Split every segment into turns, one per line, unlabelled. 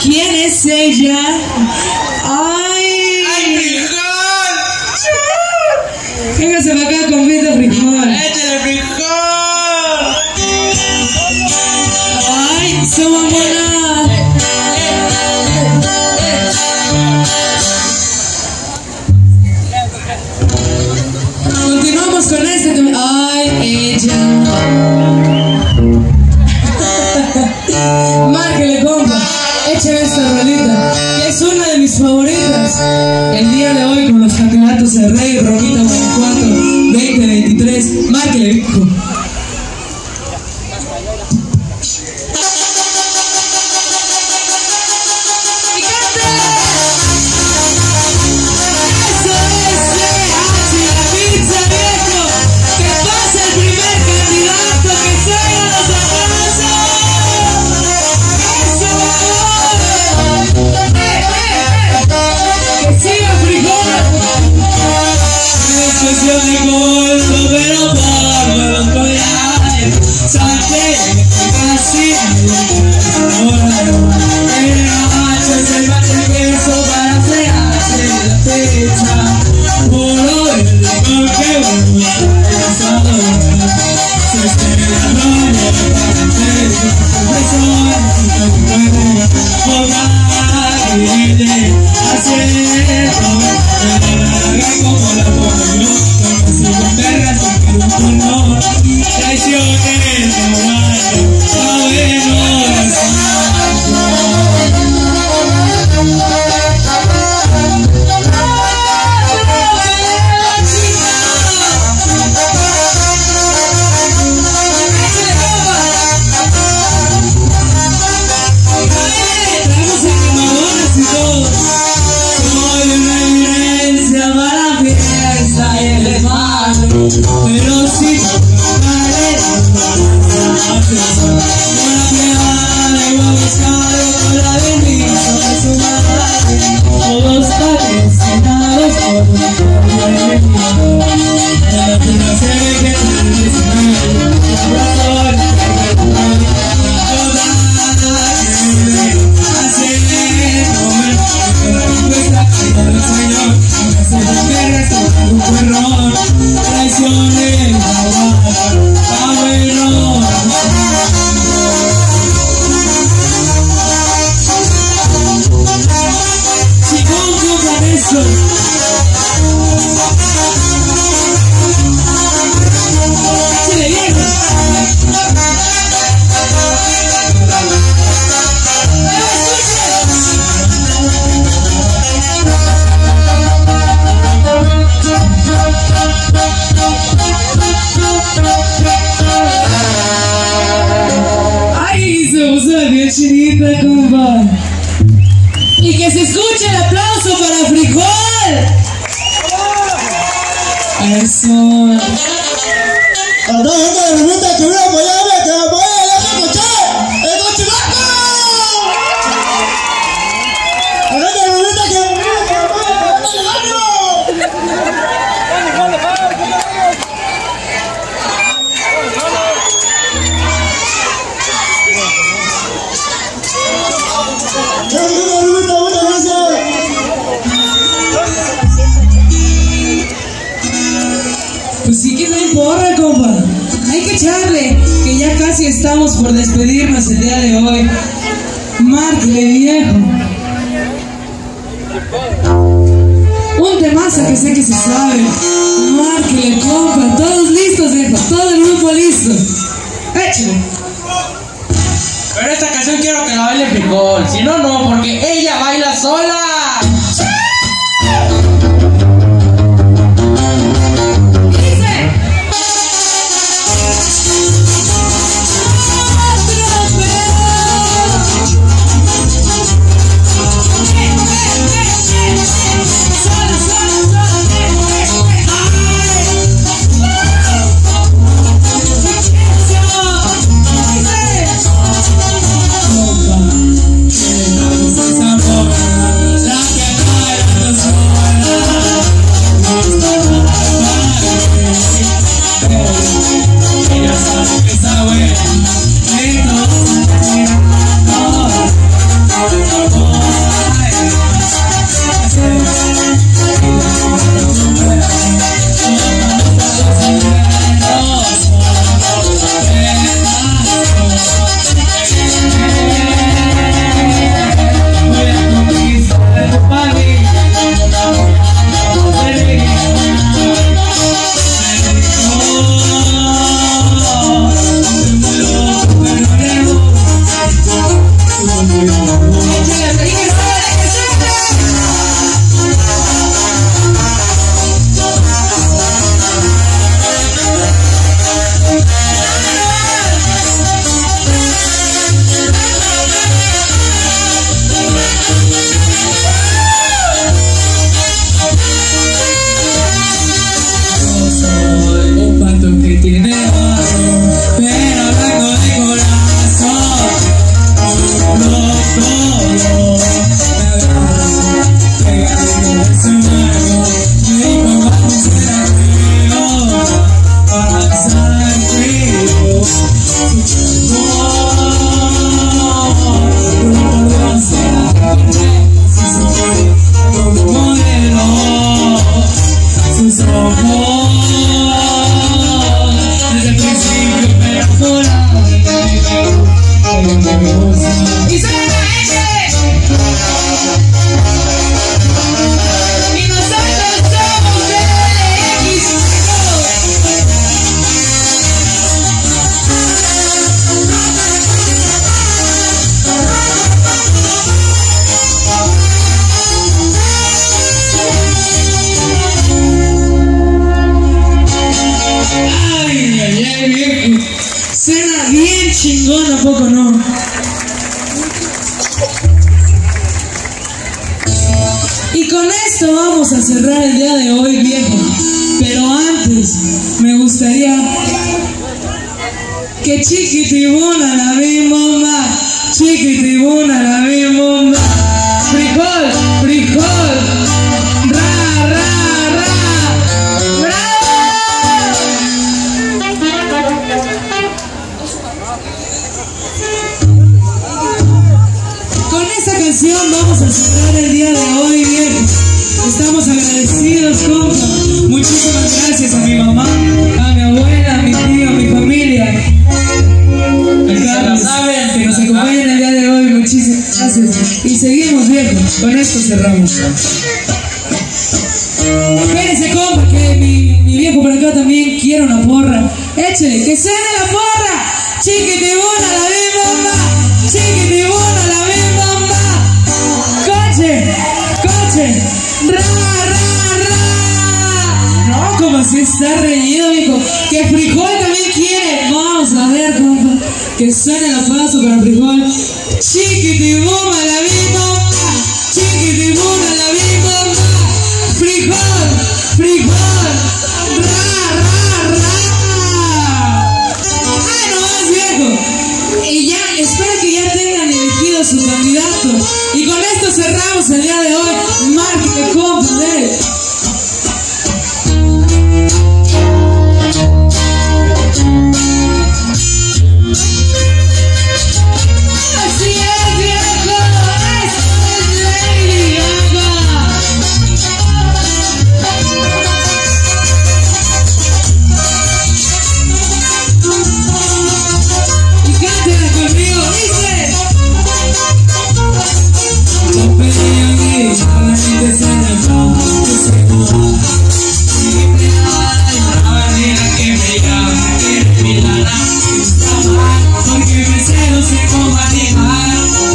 ¿Quién es ella? ¡Ay!
¡Ay, frijol!
Véngase para acá con de frijol.
¡Échale frijol!
¡Ay, su mamona! Continuamos con este. ¡Ay, ella! Márquele, compa. Écheme esta rolita, que es una de mis favoritas. El día de hoy con los campeonatos de Rey Romita Guanajuato 2023. Márquele, viejo.
De golpe, pero por los collares, salte casi ahora el macho se va de queso para frearse la fecha. Puro el licor que gusta esa hora, se estrella roja para hacer confesor, no puede jugar y de hacer como la pobre. Si con perras sin que un no traiciones no vaya a buenos traemos a camarones y todo. Soy una evidencia para fiesta y el desmadre, pero si vale una privada de huevos caros con la bendición de su madre, todos patrocinados por un de la pura serie que tradicional, corazón, Señor, no se me resulta un error, traiciones, no bueno. Chicón, con eso. Échale bien. Ay, se puso bien chinita, compa. Y que se escuche el aplauso para Frijol. Eso.
A toda gente de Romita que voy a apoyarme, que me apoyen, ya se escuché. ¡El chivaco! A la gente de Romita que me apoyen, que me apoyen, ¡el
Pues sí que no importa, compa. Hay que echarle, que ya casi estamos por despedirnos el día de hoy. Márquele, viejo. Un temazo que sé que se sabe. Márquele, compa. Todos listos, viejo. Todo el grupo listo. Échale.
Pero esta canción quiero que la baile Frijol, si no, no, porque ella baila sola.
Cena bien chingona, poco no. Y con esto vamos a cerrar el día de hoy, viejo. Pero antes me gustaría que chiquitibuna la bimbomba, chiquitibuna la bimbomba, frijol, frijol, ra, ra, ra, bravo. Con esta canción vamos a cerrar el día de hoy, viejo. Estamos agradecidos, compa. Muchísimas gracias a mi mamá, a mi abuela, a mi tío, a mi familia, a Carlos, que nos acompañan el día de hoy. Muchísimas gracias. Y seguimos, viejo. Con esto cerramos. Espérense, compa, que mi viejo por acá también quiere una porra. Échale, que suene la porra. Chiquitibuna la bimbomba, chiquitibuna la bimbomba. Coche, coche, ra, ra, ra. No, como si está reñido, viejo. Que frijol también quiere. Vamos a ver, compa. Que suene la paso para frijol. Chiquitibuna la bimbomba, chiquitibuna la bimbomba. Frijol, frijol, ra, ra, ra. ¡Ay, no más, viejo! Y ya, espero que ya tengan elegido su candidato. Y con esto cerramos el día de hoy. Márquenle, compa, Así es, viejo. Esto es Lady Gaga. Y cántela conmigo, dice. No pedí aquí, a la gente se llama, que se moja. Siempre hay una manera que me llama, que me mirará, está mal, porque me cedo sé cómo animar.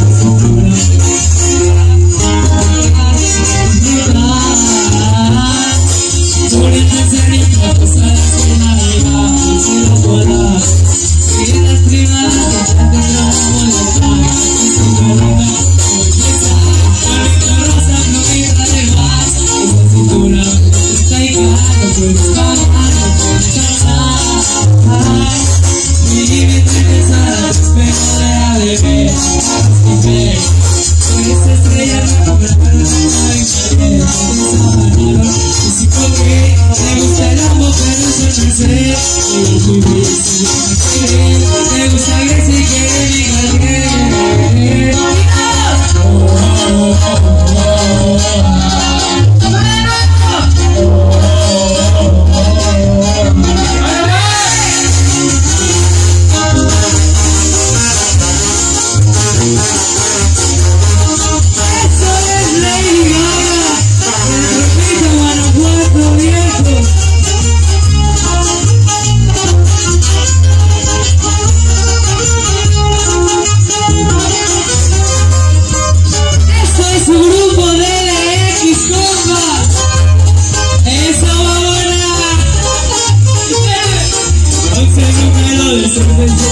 Por el tercerito, pues a la cena de gas, si no puedo. Si en las privadas, ya te grabamos la cara, si me venga, bonita rosa, florita de más, esa cintura, está y cara, puedes bajar, no puedes cantar. Mi vida interesada, te espero de ver, y ver, esa estrella me convertirá en una victoria, y si porque me gusta el amor, pero eso no sé, y vivir sin querer, me gusta Grecia y quiere mi galguero.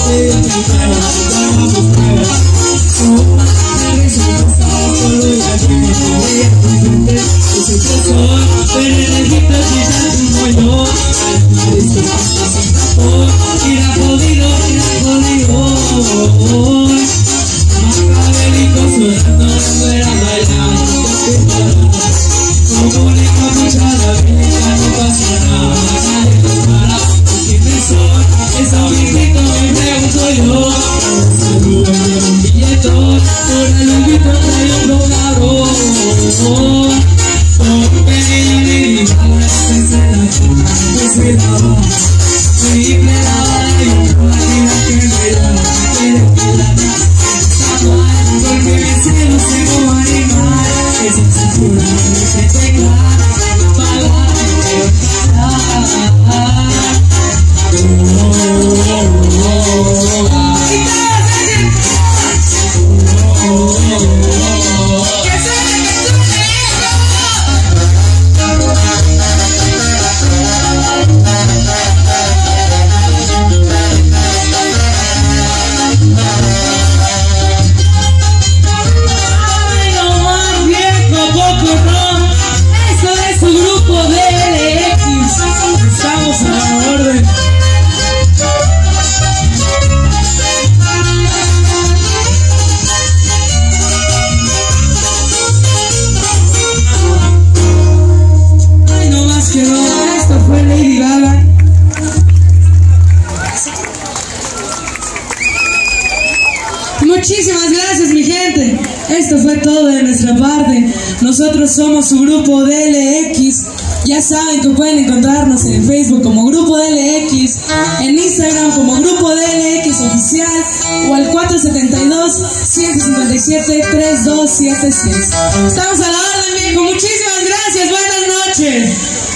Muchísimas gracias, mi gente. Esto fue todo de nuestra parte. Nosotros somos su grupo DLX. Ya saben que pueden encontrarnos en Facebook como Grupo DLX, en Instagram como Grupo DLX Oficial o al 472-157-3276. Estamos a la orden, viejo. Muchísimas gracias. Buenas noches.